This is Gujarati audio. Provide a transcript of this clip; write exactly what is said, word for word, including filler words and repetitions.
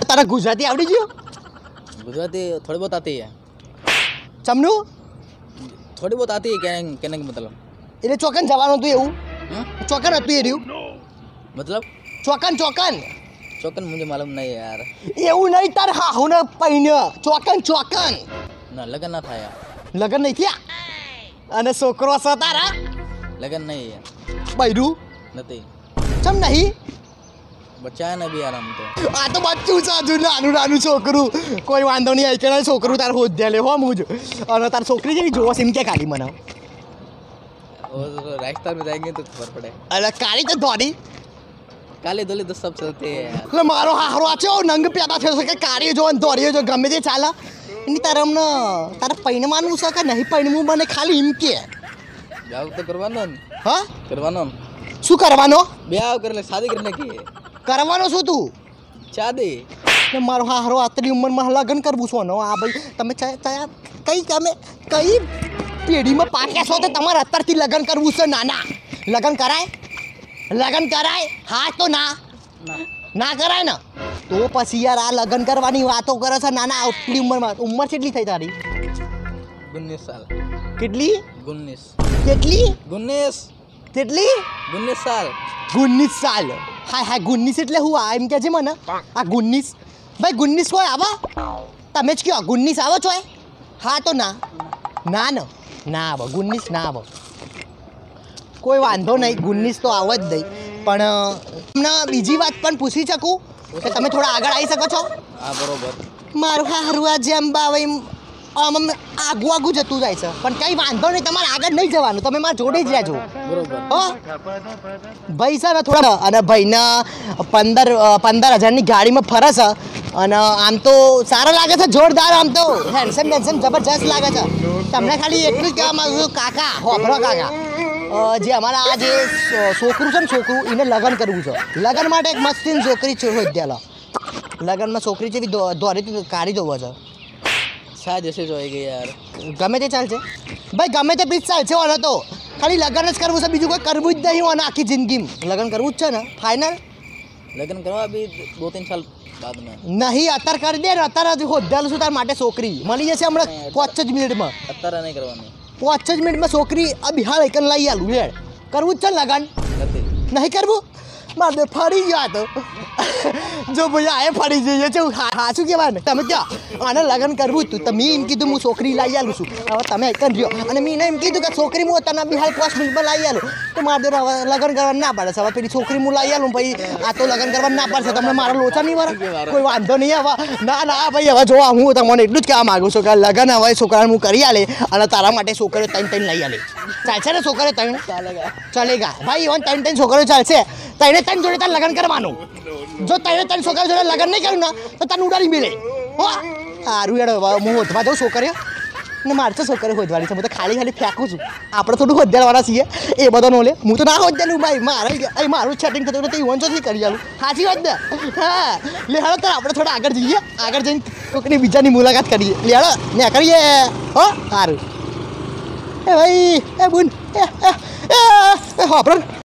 तारा गुजराती आवड़ी गयो? गुजराती थोड़ी बहुत आती है। चमनू थोड़ी बहुत आती है कहने कहने का मतलब એટલે ચોકન જવાનું હતું એવું हाँ? ચોકન હતું એ રહ્યું मतलब ચોકન ચોકન चौकन मुझे मालूम नहीं है यार। એવું નહીં તાર હાહુને પૈણ્ય ચોકન ચોકન ना लगन ना था यार। લગન નહીં થયા અને છોકરો છે તારા लगन नहीं है બૈરું नहीं ચમ નહીં बच्चा है ना भी यार हम तो। આ તો બચ્ચું છે હજુ નાનું નાનું છોકરું કોઈ વાંધો નહીં આવી કે છોકરું તાર હોદ્યા લે હો મુજ અને તાર છોકરી જેવી જોવો છે એમ કે કાઢી મને वो तो राजस्थान में जाएंगे तो खबर पड़े। અરે કાળી તો ધોરી काले धोले तो सब चलते हैं यार। એટલે મારો હારો આ છે નંગ પેદા થયો છે કે કાળી જો ને ધોરી જો ગમે તે ચાલે એની તારે અમને તારે પૈણવાનું છે કે નહીં પૈણવું મને ખાલી એમ કે ब्याह तो करवानो न હા करवानो न શું કરવાનો ब्याह करने शादी करने की है। કરવાનો શું તું शादी ને મારો હારો આટલી ઉંમરમાં લગ્ન કરવું છો ને આ ભાઈ તમે ચા- ચા- કઈ તમે કઈ પેઢીમાં પાક્યા છો તો તમારે અત્યારથી લગ્ન કરવું છે નાના લગ્ન કરાય લગ્ન કરાય હા તો ના ना ના કરાય ને તો પછી યાર આ લગ્ન કરવાની વાતો કરે છે નાના આટલી ઉંમરમાં ઉંમર કેટલી થઈ તારી उन्नीस साल કેટલી उन्नीस કેટલી उन्नीस કેટલી उन्नीस साल ગુન્નીસ સાલ હાય હાય ગુન્નીસ એટલે હું આ એમ કે છે મને આ ગુન્નીસ ભાઈ ગુન્નીસ કોઈ આવા તમે જ કયો ગુન્નીસ આવો છો હા તો ના ના ન ના આવો ગુન્નીસ ના આવો કોઈ વાંધો નહીં ગુન્નીસ તો આવો જ નહીં પણ તમને બીજી વાત પણ પૂછી શકું કે તમે થોડા આગળ આવી શકો છો हाँ बरोबर મારું હારું આ જેમ બાવે આમ આમ આગું આગું જતું જાય છે પણ કંઈ વાંધો નહીં તમારે આગળ નહીં જવાનું તમે મારા જોડે જ રહેજો बरोबर હો ભાઈ છે ને થોડા અને ભાઈને પંદર પંદર હજારની ગાડીમાં ફરે છે અને આમ તો સારા લાગે છે જોરદાર આમ તો હેન્ડસમ બેન્સમ જબરજસ્ત લાગે છે તમને ખાલી એટલું જ કહેવા માંગુ છું કાકા હોભરો કાકા અ, જે અમારા આ જે સો- છોકરું છે ને છોકરું એને લગ્ન કરવું છે લગ્ન માટે એક મસ્તીન છોકરી છે હોદ્યાલો લગ્નમાં છોકરી જેવી દો- દોરીથી કાઢી દો છે शायद ऐसे जो आएगी यार। ગમે તે ચાલશે ભાઈ ગમે તે બીજ ચાલશે ઓને તો ખાલી લગ્ન જ કરવું છે બીજું કોઈ કરવું જ નહીં હોય આખી જિંદગીમાં લગ્ન કરવું જ છે ને ફાઇનલ लगन करवा अभी दो तीन साल बाद में। નહીં અત્યારે કરી દે ને અત્યારે જ હોદ્યાલું છું તાર માટે છોકરી મળી જશે હમણાં પાંચ જ મિનિટમાં अत्तारा नहीं करवानी પાંચ જ મિનિટમાં છોકરી આ બિહાર એકન લઈ આલું લે કરવું જ છે ને લગ્ન नहीं નહીં કરવું મારે ફરી ગયા તો જો ભાઈ આ ફરી જઈએ છે હા શું કહેવાય ને તમે ક્યાં આને લગ્ન કરવું જ તું તમે એમ કીધું હું છોકરી લઈ આલું છું હવે તમે એકન રહ્યો અને મેં એમ કીધું કે છોકરી હું તને બિહાર પાંચ મિનિટમાં લઈ આલું તો મારે તો હવે લગ્ન કરવા ના પાડે છે હવે પેલી છોકરી હું લઈ આલું પછી આ તો લગ્ન કરવા ના પાડશે તમને મારા લોચા નહીં વરે કોઈ વાંધો નહીં હવે ના ના ભાઈ હવે જોવા હું તમને એટલું જ કહેવા માગું છું કે લગ્ન હવે છોકરાને હું કરી આલે અને તારા માટે છોકરીઓ ત્રણ ત્રણ લઈ આલે ચાલશે ને છોકરીઓ ત્રણ चलेगा। ચાલેગા ભાઈ એવન ત્રણ ત્રણ છોકરીઓ ચાલશે ત્રણે ત્રણ જોડે તારે લગ્ન કરવાનું જો ત્રણે ત્રણ છોકરીઓ જોડે લગ્ન નહીં કર્યું ને તો તને ઉડાડી મેલે હો સારું યાર હવે હું હોધવા જાઉં છોકરીઓ ને મારે તો છોકરીઓ હોધવાની છે હું તો ખાલી ખાલી ફેંકું છું આપણે થોડું હોદ્યાવાળા છીએ એ બધો નો લે હું તો ના હોદ્યાલું ભાઈ મારે અહીં મારું સેટિંગ થતું તો ઈવન ચોથી કરી આલું સાચી વાત ને હા લે હાલો તો આપણે થોડા આગળ જઈએ આગળ જઈને કોઈકની બીજાની મુલાકાત કરીએ લે હાલો ને કરીએ હો સારું એ ભાઈ એ બુન એ એ એ આપણે